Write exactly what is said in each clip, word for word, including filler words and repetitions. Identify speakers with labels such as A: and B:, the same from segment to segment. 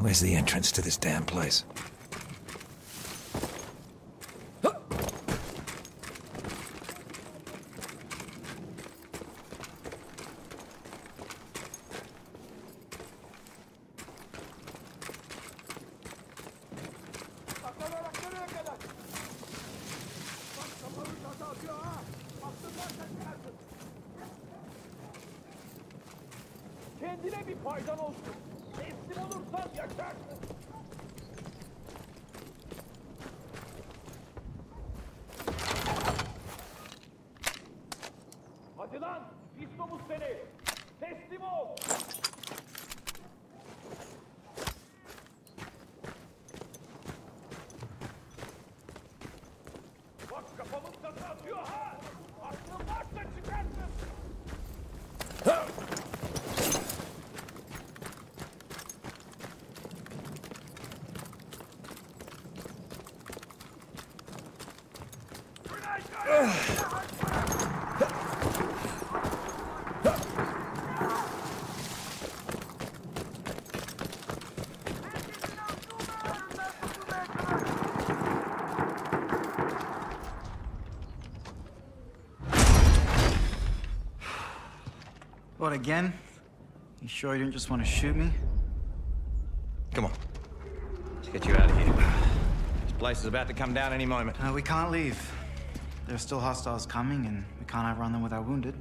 A: Where's the entrance to this damn place?
B: Kendine bir faydan olsun. Teslim olursan yaşarsın. Hadi lan, pis domuz seni. Teslim ol. Bak kafamız nasıl atıyor ha. Aklın varsa çıkarsın.
C: What, again? You sure you didn't just want to shoot me?
D: Come on. Let's get you out of here. This place is about to come down any moment.
C: Uh, we can't leave. There are still hostiles coming, and we can't outrun them with our wounded.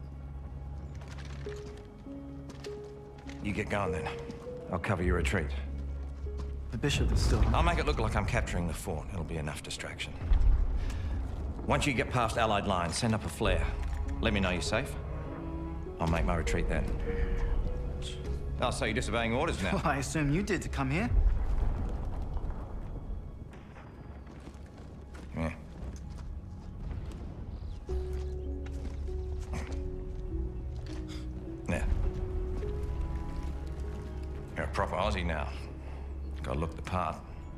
D: You get going then. I'll cover your retreat.
C: The bishop is still...
D: I'll make it look like I'm capturing the fort. It'll be enough distraction. Once you get past Allied lines, send up a flare. Let me know you're safe. I'll make my retreat then. Oh, so you're disobeying orders now?
C: Well, I assume you did to come here.
D: Yeah. Yeah. You're a proper Aussie now. Gotta look the part.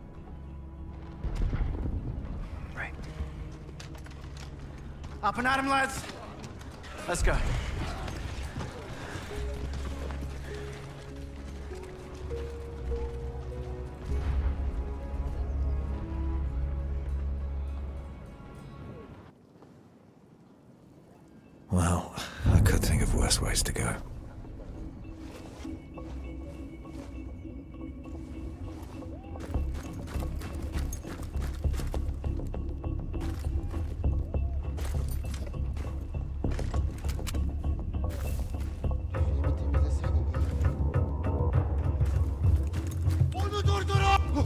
C: Right. Up and at him, lads. Let's go.
A: Well, I could think of worse ways to go.
B: Onu durdurun!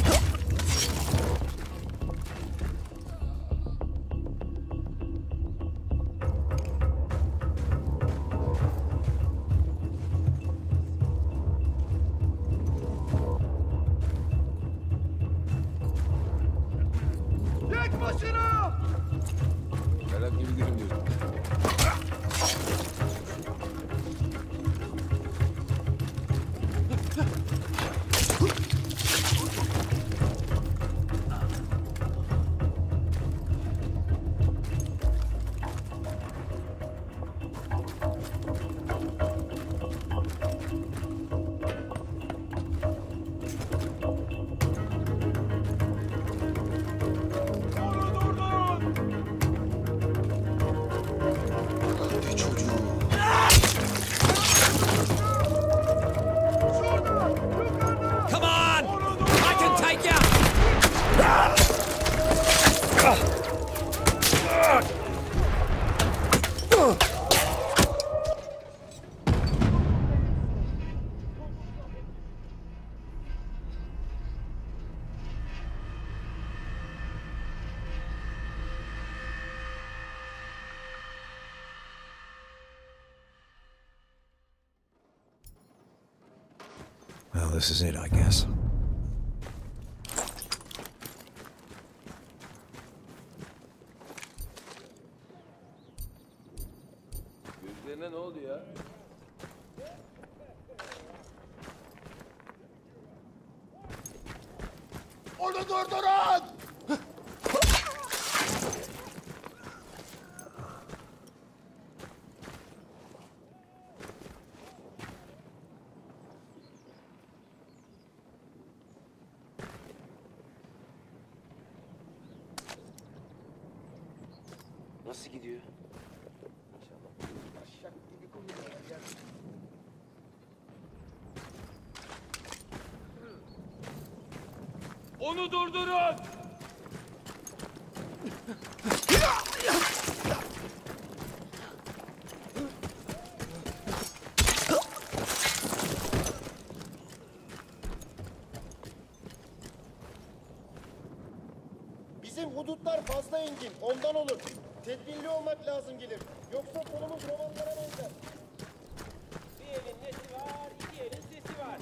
B: Tek başına!
E: Ferhat gibi gülüm diyorum.
B: Onu durdurun!
E: Hadi çocuğum.
B: Şurada! Yukarıda!
A: Come on!
B: Onu durdurun!
A: I can take you! Well, this is it, I guess.
E: Gözlerine ne oldu ya?
B: Onu durdurun!
F: Nasıl gidiyor?
B: Onu durdurun!
G: Bizim hudutlar fazla engin, ondan olur. Tedbirli olmak lazım gelir. Yoksa sonumuz romanlara benzer.
F: Bir elin nesi var, iki elin sesi var.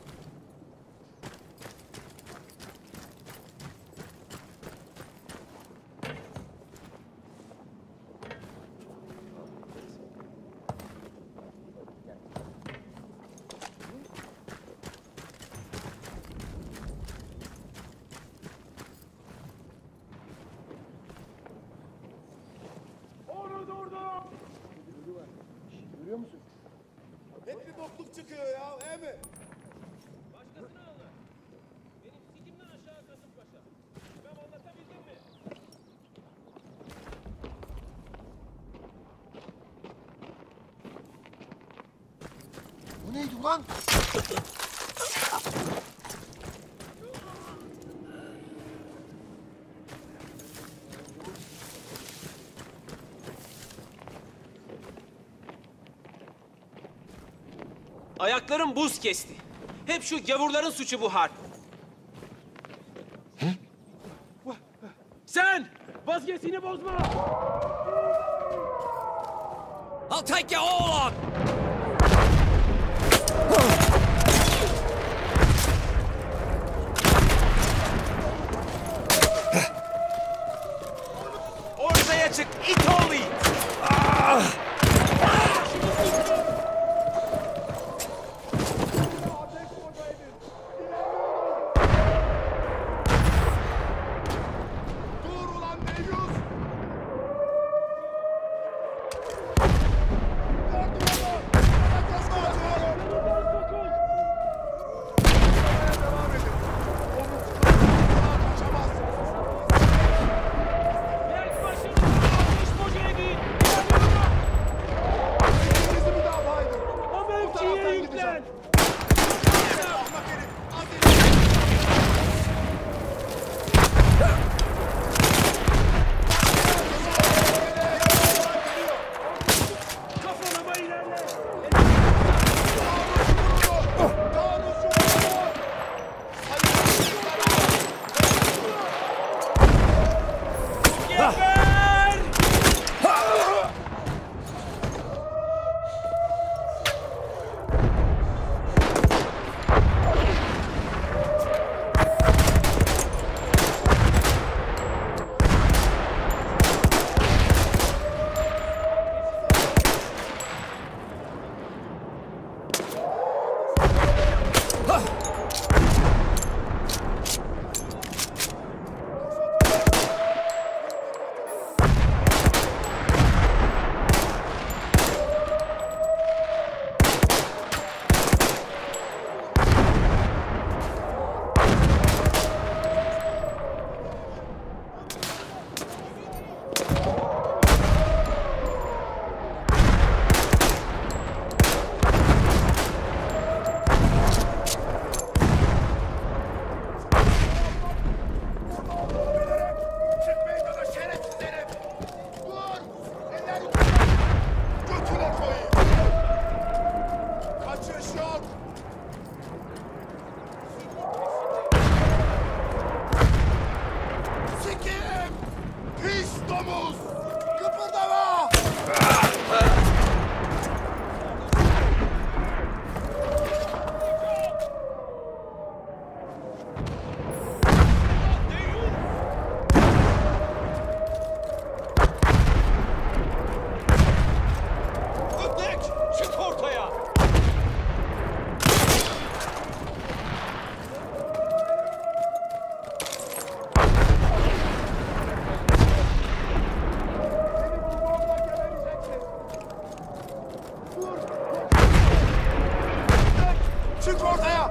B: Onu durdurun!
G: Görüyor musun? Hep bir bokluk çıkıyor ya, he mi?
F: Başkasını anla. Benim sikimden aşağı Kasımpaşa. Ben anlatabildim mi?
G: Bu neydi ulan?
F: Ayaklarım buz kesti. Hep şu gavurların suçu bu harp. Sen vazgeçini bozma.
A: I'll take you all on!
F: Ortaya çık, it oğlu it.
G: Dur ulan Deyyus! Yardım edin! Herkes kaçıyor! Devam edin. Omuzlarından kaçamazsınız.
F: Berk başını ateş boca edin.
G: Bizi müdafaa edin.
F: O
G: Bu
F: mevkiye
G: taraftan
F: yüklen.
G: gideceğim. Ahmak herif! Hadi!
F: Kafalama ilerle. Geber!
G: Çık meydana şerefsiz herif! Dur! Eller yukarı! Götüne koyayım! Kaçış yok! Sikeyim! Pis domuz! Kıpırdama!
F: Ödek! Çık ortaya!
G: Çık ortaya!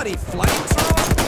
A: Bloody flamethrower!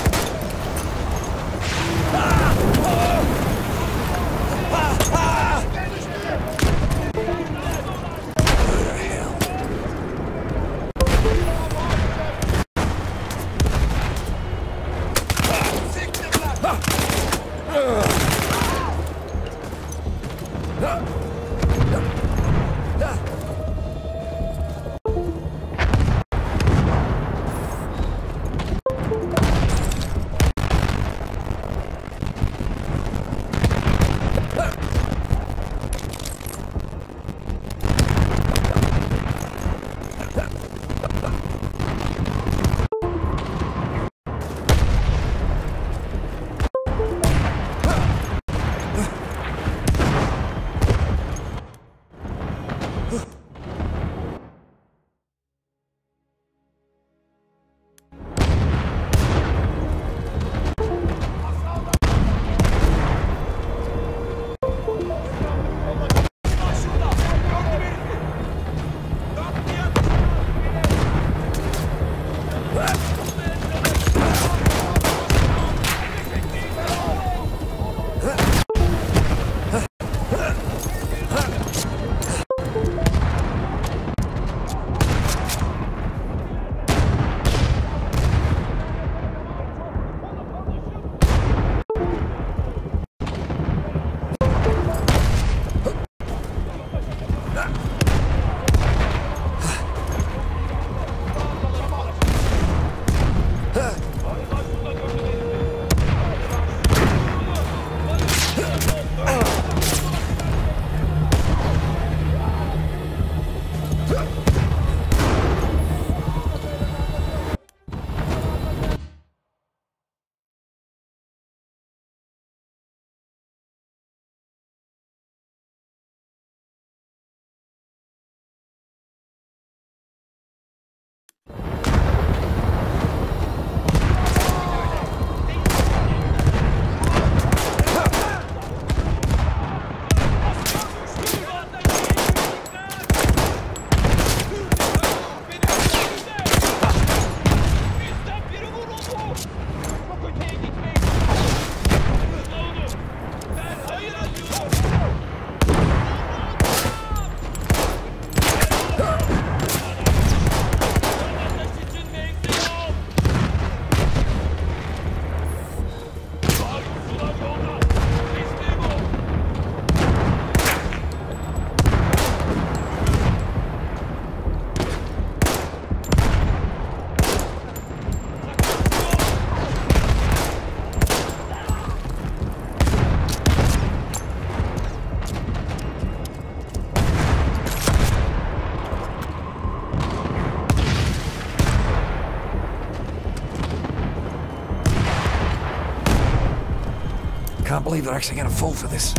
A: Can't believe they're actually gonna fall for this.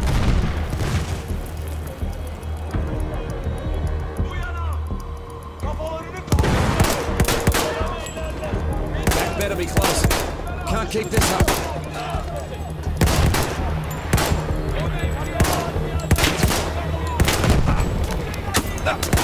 A: That better be close. Can't keep this up.